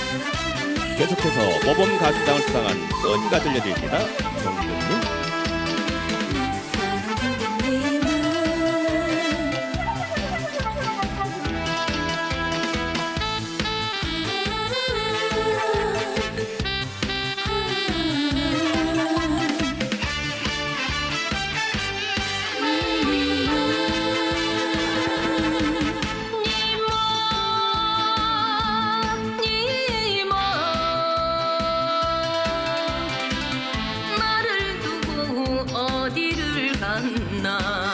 계속해서 모범 가수상을 수상한 써니가 들려드립니다. 정근님. 어디를 갔나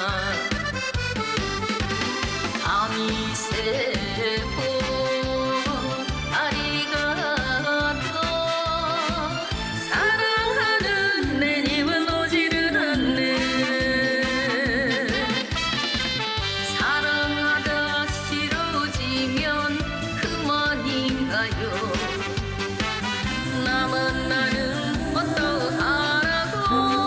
밤이 새고 다리가 더 사랑하는 내 님은 오지를 않네 사랑하다 싫어지면 그만인가요 남은 나는 어떠하라고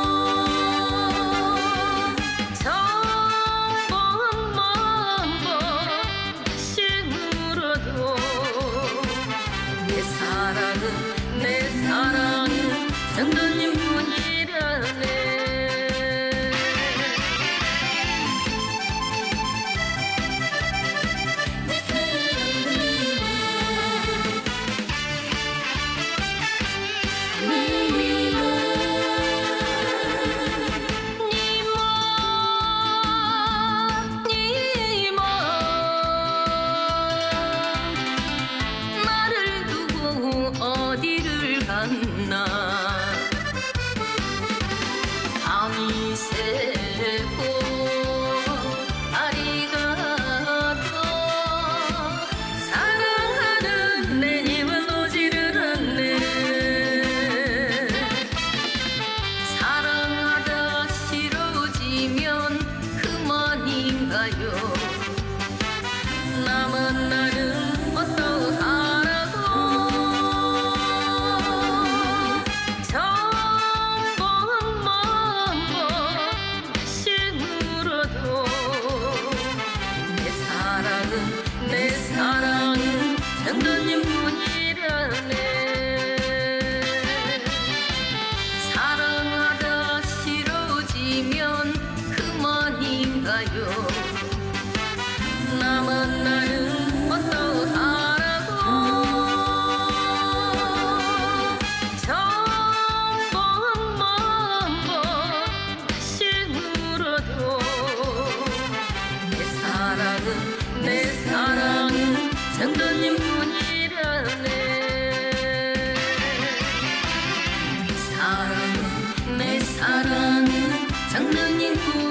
내 사랑은 장로님뿐이라네 어디를 갔나 밤이 새고 다리가 더 사랑하는 내 님은 오지를 않네 사랑하다 싫어지면 그만인가요 남은 나는 어떠하라고 내 사랑은 장로님뿐이라네 사랑하다 싫어지면 그만인가요 남은 나는 어떠하라고 다시 물어도 내 사랑은 장로님뿐이라네 내 사랑은 장로님뿐